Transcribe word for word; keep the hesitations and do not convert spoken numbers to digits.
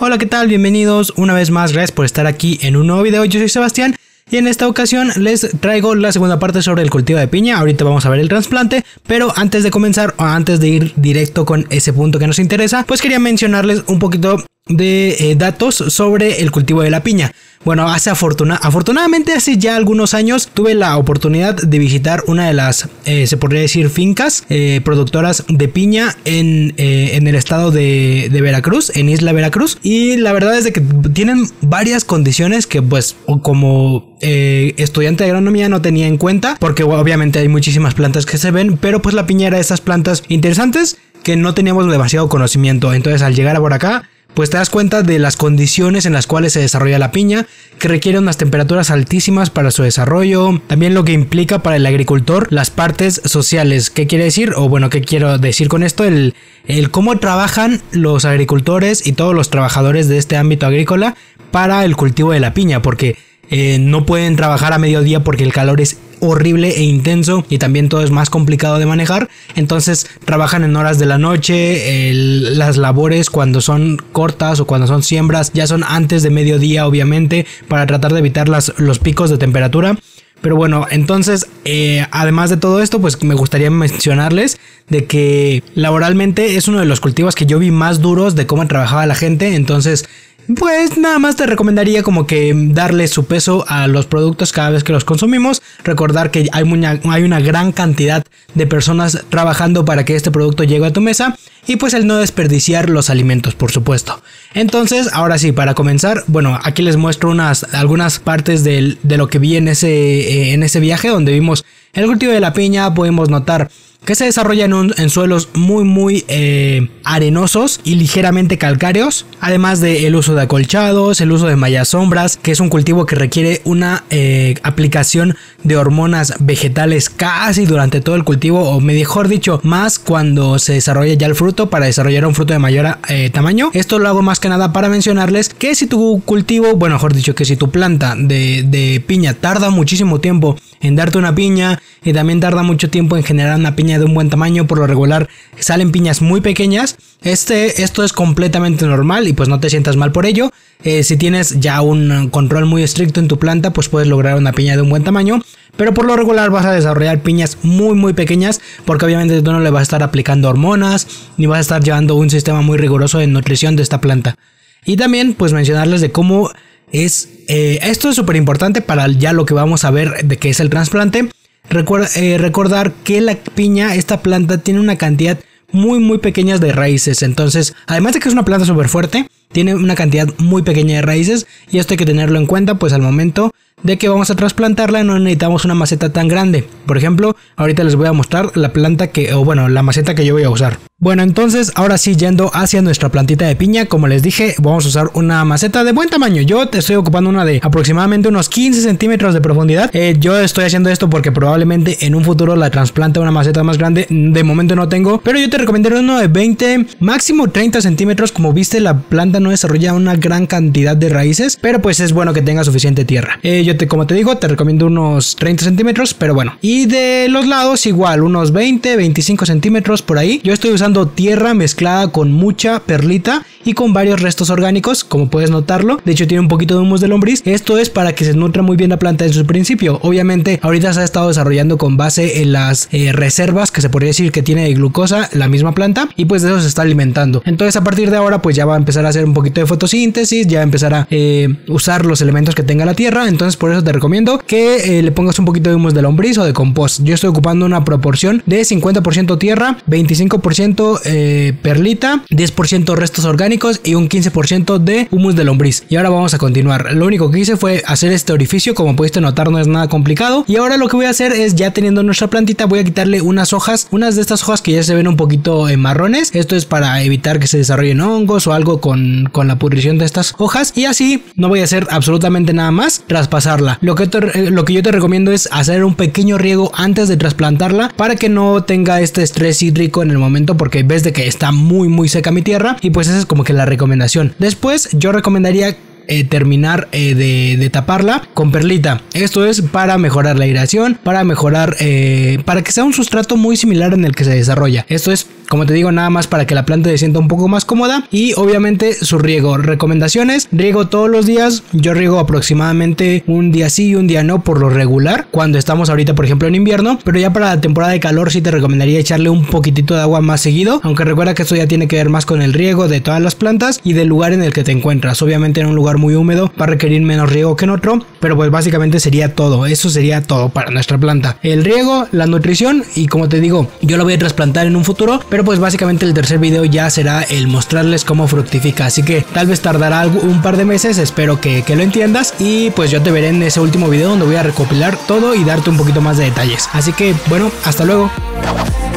Hola, ¿qué tal? Bienvenidos una vez más, gracias por estar aquí en un nuevo video. Yo soy Sebastián y en esta ocasión les traigo la segunda parte sobre el cultivo de piña. Ahorita vamos a ver el trasplante, pero antes de comenzar o antes de ir directo con ese punto que nos interesa, pues quería mencionarles un poquito de eh, datos sobre el cultivo de la piña. Bueno, hace afortuna afortunadamente hace ya algunos años tuve la oportunidad de visitar una de las, eh, se podría decir, fincas eh, productoras de piña en, eh, en el estado de, de Veracruz, en Isla Veracruz. Y la verdad es de que tienen varias condiciones que pues como eh, estudiante de agronomía no tenía en cuenta, porque obviamente hay muchísimas plantas que se ven, pero pues la piña era de esas plantas interesantes que no teníamos demasiado conocimiento. Entonces al llegar por acá, pues te das cuenta de las condiciones en las cuales se desarrolla la piña, que requiere unas temperaturas altísimas para su desarrollo, también lo que implica para el agricultor las partes sociales. ¿Qué quiere decir? O bueno, ¿qué quiero decir con esto? El, el cómo trabajan los agricultores y todos los trabajadores de este ámbito agrícola para el cultivo de la piña, porque eh, no pueden trabajar a mediodía porque el calor es horrible e intenso y también todo es más complicado de manejar. Entonces trabajan en horas de la noche. El, las labores cuando son cortas o cuando son siembras ya son antes de mediodía, obviamente, para tratar de evitar las, los picos de temperatura. Pero bueno, entonces eh, además de todo esto, pues me gustaría mencionarles de que laboralmente es uno de los cultivos que yo vi más duros de cómo trabajaba la gente. Entonces pues nada más te recomendaría como que darle su peso a los productos cada vez que los consumimos. Recordar que hay una, hay una gran cantidad de personas trabajando para que este producto llegue a tu mesa. Y pues el no desperdiciar los alimentos, por supuesto. Entonces, ahora sí, para comenzar, bueno, aquí les muestro unas, algunas partes del, de lo que vi en ese, eh, en ese viaje, donde vimos el cultivo de la piña. Podemos notar que se desarrolla en, un, en suelos muy muy eh, arenosos y ligeramente calcáreos, además del uso de acolchados, el uso de mallas sombras, que es un cultivo que requiere una eh, aplicación de hormonas vegetales casi durante todo el cultivo, o mejor dicho, más cuando se desarrolla ya el fruto, para desarrollar un fruto de mayor eh, tamaño. Esto lo hago más que nada para mencionarles que si tu cultivo, bueno, mejor dicho, que si tu planta de, de piña tarda muchísimo tiempo en darte una piña y también tarda mucho tiempo en generar una piña de un buen tamaño, por lo regular salen piñas muy pequeñas. Este, esto es completamente normal y pues no te sientas mal por ello. Eh, si tienes ya un control muy estricto en tu planta, pues puedes lograr una piña de un buen tamaño. Pero por lo regular vas a desarrollar piñas muy muy pequeñas, porque obviamente tú no le vas a estar aplicando hormonas ni vas a estar llevando un sistema muy riguroso de nutrición de esta planta. Y también pues mencionarles de cómo es eh, esto es súper importante para ya lo que vamos a ver de qué es el trasplante. Recuerda, eh, recordar que la piña, esta planta, tiene una cantidad muy muy pequeña de raíces. Entonces, además de que es una planta súper fuerte, tiene una cantidad muy pequeña de raíces, y esto hay que tenerlo en cuenta pues al momento de que vamos a trasplantarla. No necesitamos una maceta tan grande. Por ejemplo, ahorita les voy a mostrar la planta que, o bueno, la maceta que yo voy a usar. Bueno, entonces ahora sí, yendo hacia nuestra plantita de piña, como les dije, vamos a usar una maceta de buen tamaño. Yo te estoy ocupando una de aproximadamente unos quince centímetros de profundidad. Eh, yo estoy haciendo esto porque probablemente en un futuro la trasplante a una maceta más grande. De momento no tengo, pero yo te recomendaría uno de veinte, máximo treinta centímetros. Como viste, la planta no desarrolla una gran cantidad de raíces, pero pues es bueno que tenga suficiente tierra. Eh, yo te, como te digo, te recomiendo unos treinta centímetros, pero bueno. Y de los lados igual, unos veinte, veinticinco centímetros por ahí. Yo estoy usando tierra mezclada con mucha perlita y con varios restos orgánicos, como puedes notarlo. De hecho tiene un poquito de humus de lombriz. Esto es para que se nutra muy bien la planta en su principio. Obviamente ahorita se ha estado desarrollando con base en las eh, reservas que se podría decir que tiene de glucosa la misma planta, y pues de eso se está alimentando. Entonces a partir de ahora pues ya va a empezar a hacer un poquito de fotosíntesis, ya va a empezar a eh, usar los elementos que tenga la tierra. Entonces por eso te recomiendo que eh, le pongas un poquito de humus de lombriz o de compost. Yo estoy ocupando una proporción de cincuenta por ciento tierra, veinticinco por ciento eh, perlita, diez por ciento restos orgánicos y un quince por ciento de humus de lombriz. Y ahora vamos a continuar. Lo único que hice fue hacer este orificio. Como pudiste notar, no es nada complicado. Y ahora lo que voy a hacer es, ya teniendo nuestra plantita, voy a quitarle unas hojas, unas de estas hojas que ya se ven un poquito eh, marrones. Esto es para evitar que se desarrollen hongos o algo con, con la pudrición de estas hojas. Y así no voy a hacer absolutamente nada más, traspasarla. Lo que, te, eh, lo que yo te recomiendo es hacer un pequeño riego antes de trasplantarla, para que no tenga este estrés hídrico en el momento, porque ves de que está muy muy seca mi tierra, y pues esa es como que la recomendación. Después yo recomendaría eh, terminar eh, de, de taparla con perlita. Esto es para mejorar la aireación, para mejorar, eh, para que sea un sustrato muy similar en el que se desarrolla. Esto es como te digo, nada más para que la planta se sienta un poco más cómoda. Y obviamente su riego, recomendaciones: riego todos los días. Yo riego aproximadamente un día sí y un día no por lo regular cuando estamos ahorita por ejemplo en invierno, pero ya para la temporada de calor sí te recomendaría echarle un poquitito de agua más seguido, aunque recuerda que esto ya tiene que ver más con el riego de todas las plantas y del lugar en el que te encuentras. Obviamente en un lugar muy húmedo va a requerir menos riego que en otro, pero pues básicamente sería todo, eso sería todo para nuestra planta: el riego, la nutrición, y como te digo, yo lo voy a trasplantar en un futuro, pero pues básicamente el tercer video ya será el mostrarles cómo fructifica, así que tal vez tardará un par de meses, espero que, que lo entiendas, y pues yo te veré en ese último video donde voy a recopilar todo y darte un poquito más de detalles. Así que bueno, hasta luego.